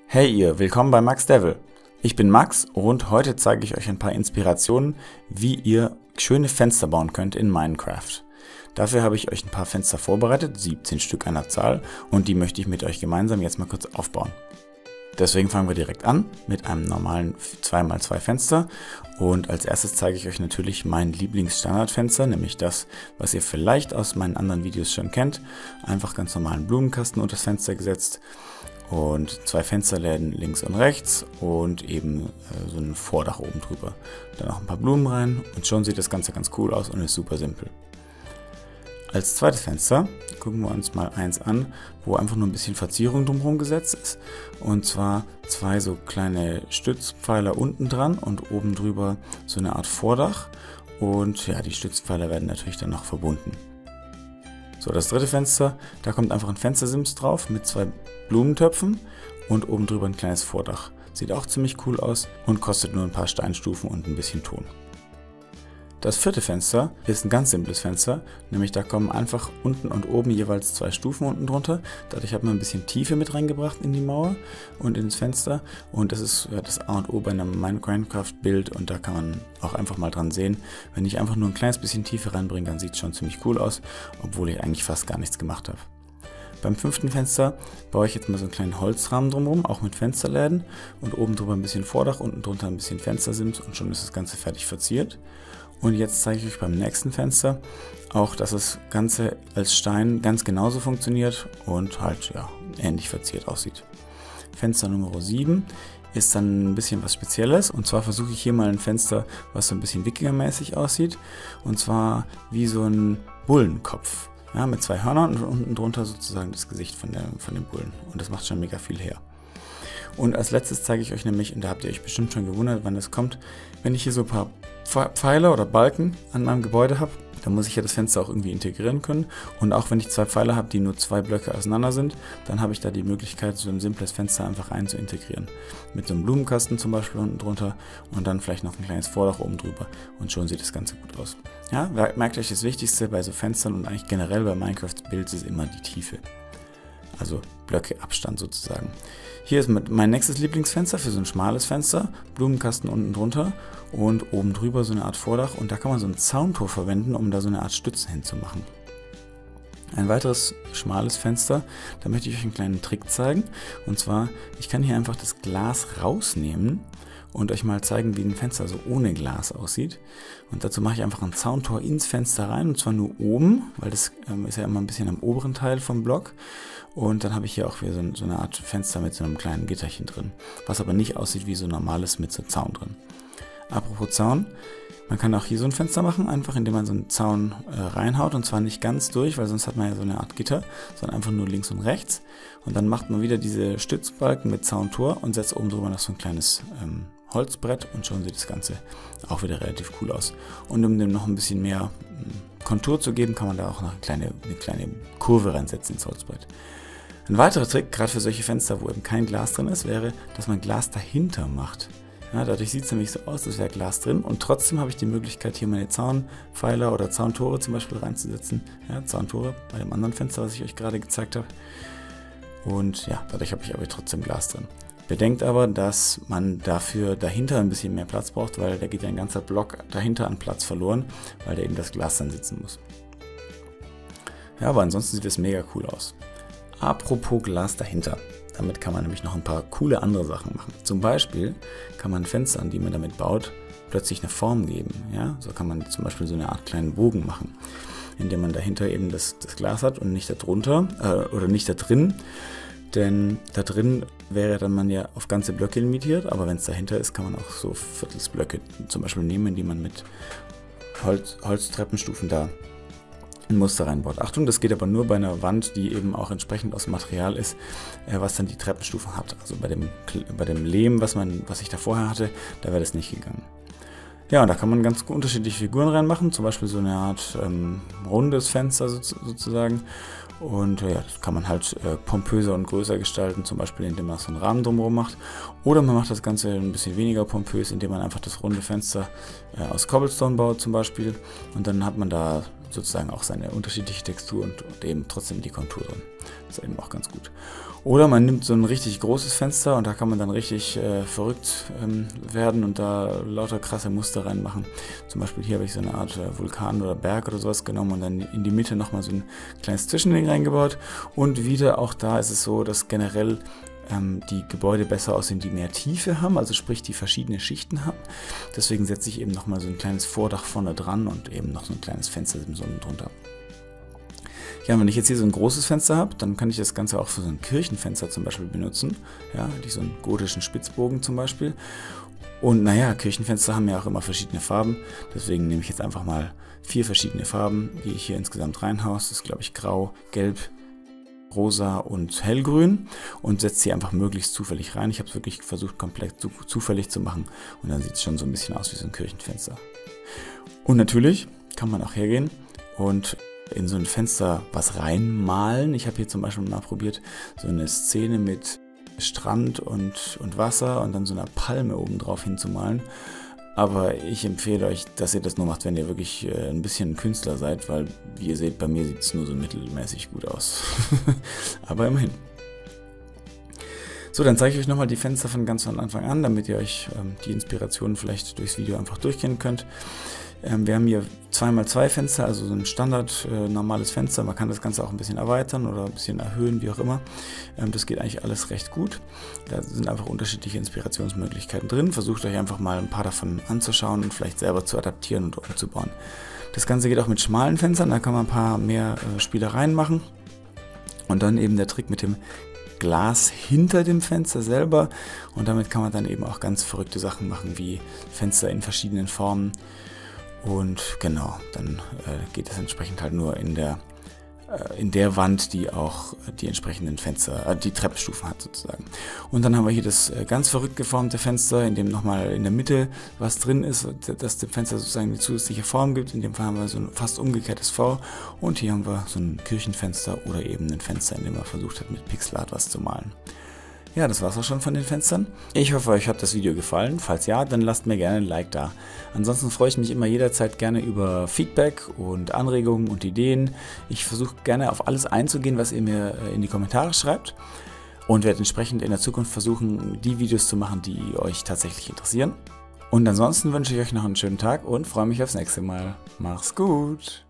Hey ihr, willkommen bei Max Devil. Ich bin Max und heute zeige ich euch ein paar Inspirationen, wie ihr schöne Fenster bauen könnt in Minecraft. Dafür habe ich euch ein paar Fenster vorbereitet, 17 Stück an der Zahl, und die möchte ich mit euch gemeinsam jetzt mal kurz aufbauen. Deswegen fangen wir direkt an mit einem normalen 2x2 Fenster und als erstes zeige ich euch natürlich mein Lieblingsstandardfenster, nämlich das, was ihr vielleicht aus meinen anderen Videos schon kennt. Einfach ganz normalen Blumenkasten unter das Fenster gesetzt und zwei Fensterläden links und rechts und eben so ein Vordach oben drüber. Dann auch ein paar Blumen rein und schon sieht das Ganze ganz cool aus und ist super simpel. Als zweites Fenster gucken wir uns mal eins an, wo einfach nur ein bisschen Verzierung drumherum gesetzt ist. Und zwar zwei so kleine Stützpfeiler unten dran und oben drüber so eine Art Vordach. Und ja, die Stützpfeiler werden natürlich dann noch verbunden. So, das dritte Fenster, da kommt einfach ein Fenstersims drauf mit zwei Blumentöpfen und oben drüber ein kleines Vordach. Sieht auch ziemlich cool aus und kostet nur ein paar Steinstufen und ein bisschen Ton. Das vierte Fenster ist ein ganz simples Fenster, nämlich da kommen einfach unten und oben jeweils zwei Stufen unten drunter. Dadurch hat man ein bisschen Tiefe mit reingebracht in die Mauer und ins Fenster. Und das ist das A und O bei einem Minecraft-Bild und da kann man auch einfach mal dran sehen. Wenn ich einfach nur ein kleines bisschen Tiefe reinbringe, dann sieht es schon ziemlich cool aus, obwohl ich eigentlich fast gar nichts gemacht habe. Beim fünften Fenster baue ich jetzt mal so einen kleinen Holzrahmen drumherum, auch mit Fensterläden und oben drüber ein bisschen Vordach, unten drunter ein bisschen Fenstersims und schon ist das Ganze fertig verziert. Und jetzt zeige ich euch beim nächsten Fenster auch, dass das Ganze als Stein ganz genauso funktioniert und halt ja ähnlich verziert aussieht. Fenster Nummer 7 ist dann ein bisschen was Spezielles und zwar versuche ich hier mal ein Fenster, was so ein bisschen wikingermäßig aussieht und zwar wie so ein Bullenkopf. Ja, mit zwei Hörnern und unten drunter sozusagen das Gesicht von dem Bullen und das macht schon mega viel her. Und als letztes zeige ich euch nämlich, und da habt ihr euch bestimmt schon gewundert, wann das kommt, wenn ich hier so ein paar Pfeiler oder Balken an meinem Gebäude habe, dann muss ich ja das Fenster auch irgendwie integrieren können. Und auch wenn ich zwei Pfeiler habe, die nur zwei Blöcke auseinander sind, dann habe ich da die Möglichkeit, so ein simples Fenster einfach rein zu integrieren. Mit so einem Blumenkasten zum Beispiel unten drunter und dann vielleicht noch ein kleines Vordach oben drüber und schon sieht das Ganze gut aus. Ja, merkt euch, das Wichtigste bei so Fenstern und eigentlich generell bei Minecraft-Builds ist immer die Tiefe. Also Blöcke Abstand sozusagen. Hier ist mein nächstes Lieblingsfenster für so ein schmales Fenster, Blumenkasten unten drunter und oben drüber so eine Art Vordach und da kann man so ein Zauntor verwenden, um da so eine Art Stützen hinzumachen. Ein weiteres schmales Fenster, da möchte ich euch einen kleinen Trick zeigen und zwar, ich kann hier einfach das Glas rausnehmen und euch mal zeigen, wie ein Fenster so ohne Glas aussieht. Und dazu mache ich einfach ein Zauntor ins Fenster rein und zwar nur oben, weil das ist ja immer ein bisschen am oberen Teil vom Block. Und dann habe ich hier auch wieder so eine Art Fenster mit so einem kleinen Gitterchen drin, was aber nicht aussieht wie so ein normales mit so Zaun drin. Apropos Zaun, man kann auch hier so ein Fenster machen, einfach indem man so einen Zaun reinhaut und zwar nicht ganz durch, weil sonst hat man ja so eine Art Gitter, sondern einfach nur links und rechts. Und dann macht man wieder diese Stützbalken mit Zauntor und setzt oben drüber noch so ein kleines Holzbrett und schon sieht das Ganze auch wieder relativ cool aus. Und um dem noch ein bisschen mehr Kontur zu geben, kann man da auch noch eine kleine Kurve reinsetzen ins Holzbrett. Ein weiterer Trick, gerade für solche Fenster, wo eben kein Glas drin ist, wäre, dass man Glas dahinter macht. Ja, dadurch sieht es nämlich so aus, als wäre Glas drin und trotzdem habe ich die Möglichkeit, hier meine Zaunpfeiler oder Zauntore zum Beispiel reinzusetzen. Ja, Zauntore bei dem anderen Fenster, was ich euch gerade gezeigt habe. Und ja, dadurch habe ich aber trotzdem Glas drin. Bedenkt aber, dass man dafür dahinter ein bisschen mehr Platz braucht, weil da geht ja ein ganzer Block dahinter an Platz verloren, weil da eben das Glas dann sitzen muss. Ja, aber ansonsten sieht es mega cool aus. Apropos Glas dahinter. Damit kann man nämlich noch ein paar coole andere Sachen machen. Zum Beispiel kann man Fenstern, die man damit baut, plötzlich eine Form geben. Ja? So kann man zum Beispiel so eine Art kleinen Bogen machen, indem man dahinter eben das Glas hat und nicht darunter oder nicht da drin. Denn da drin wäre dann man ja auf ganze Blöcke limitiert, aber wenn es dahinter ist, kann man auch so Viertelsblöcke zum Beispiel nehmen, die man mit Holztreppenstufen da ein Muster reinbaut. Achtung, das geht aber nur bei einer Wand, die eben auch entsprechend aus Material ist, was dann die Treppenstufen hat. Also bei dem Lehm, was ich da vorher hatte, da wäre das nicht gegangen. Ja, und da kann man ganz unterschiedliche Figuren reinmachen, zum Beispiel so eine Art rundes Fenster sozusagen. Und ja, das kann man halt pompöser und größer gestalten, zum Beispiel indem man so einen Rahmen drumherum macht. Oder man macht das Ganze ein bisschen weniger pompös, indem man einfach das runde Fenster aus Cobblestone baut zum Beispiel. Und dann hat man da sozusagen auch seine unterschiedliche Textur und eben trotzdem die Kontur drin. Das ist eben auch ganz gut. Oder man nimmt so ein richtig großes Fenster und da kann man dann richtig verrückt werden und da lauter krasse Muster reinmachen. Zum Beispiel hier habe ich so eine Art Vulkan oder Berg oder sowas genommen und dann in die Mitte nochmal so ein kleines Zwischending reingebaut. Und wieder auch da ist es so, dass generell die Gebäude besser aussehen, die mehr Tiefe haben, also sprich die verschiedene Schichten haben. Deswegen setze ich eben nochmal so ein kleines Vordach vorne dran und eben noch so ein kleines Fenster im Sonnen drunter. Ja, wenn ich jetzt hier so ein großes Fenster habe, dann kann ich das Ganze auch für so ein Kirchenfenster zum Beispiel benutzen. Ja, so einen gotischen Spitzbogen zum Beispiel. Und naja, Kirchenfenster haben ja auch immer verschiedene Farben. Deswegen nehme ich jetzt einfach mal 4 verschiedene Farben, die ich hier insgesamt reinhaue. Das ist, glaube ich, grau, gelb, rosa und hellgrün. Und setze sie einfach möglichst zufällig rein. Ich habe es wirklich versucht, komplett zufällig zu machen. Und dann sieht es schon so ein bisschen aus wie so ein Kirchenfenster. Und natürlich kann man auch hergehen und in so ein Fenster was reinmalen. Ich habe hier zum Beispiel mal probiert, so eine Szene mit Strand und Wasser und dann so einer Palme oben drauf hinzumalen. Aber ich empfehle euch, dass ihr das nur macht, wenn ihr wirklich ein bisschen Künstler seid, weil, wie ihr seht, bei mir sieht es nur so mittelmäßig gut aus. Aber immerhin. So, dann zeige ich euch nochmal die Fenster von ganz von Anfang an, damit ihr euch die Inspirationen vielleicht durchs Video einfach durchgehen könnt. Wir haben hier 2x2 Fenster, also so ein Standard normales Fenster. Man kann das Ganze auch ein bisschen erweitern oder ein bisschen erhöhen, wie auch immer. Das geht eigentlich alles recht gut. Da sind einfach unterschiedliche Inspirationsmöglichkeiten drin. Versucht euch einfach mal ein paar davon anzuschauen und vielleicht selber zu adaptieren und umzubauen. Das Ganze geht auch mit schmalen Fenstern, da kann man ein paar mehr Spielereien machen. Und dann eben der Trick mit dem Glas hinter dem Fenster selber. Und damit kann man dann eben auch ganz verrückte Sachen machen, wie Fenster in verschiedenen Formen. Und genau, dann geht es entsprechend halt nur in der Wand, die auch die entsprechenden Fenster, die Treppenstufen hat sozusagen. Und dann haben wir hier das ganz verrückt geformte Fenster, in dem nochmal in der Mitte was drin ist, das dem Fenster sozusagen eine zusätzliche Form gibt. In dem Fall haben wir so ein fast umgekehrtes V. Und hier haben wir so ein Kirchenfenster oder eben ein Fenster, in dem man versucht hat, mit Pixelart was zu malen. Ja, das war's auch schon von den Fenstern. Ich hoffe, euch hat das Video gefallen. Falls ja, dann lasst mir gerne ein Like da. Ansonsten freue ich mich immer jederzeit gerne über Feedback und Anregungen und Ideen. Ich versuche gerne auf alles einzugehen, was ihr mir in die Kommentare schreibt. Und werde entsprechend in der Zukunft versuchen, die Videos zu machen, die euch tatsächlich interessieren. Und ansonsten wünsche ich euch noch einen schönen Tag und freue mich aufs nächste Mal. Mach's gut!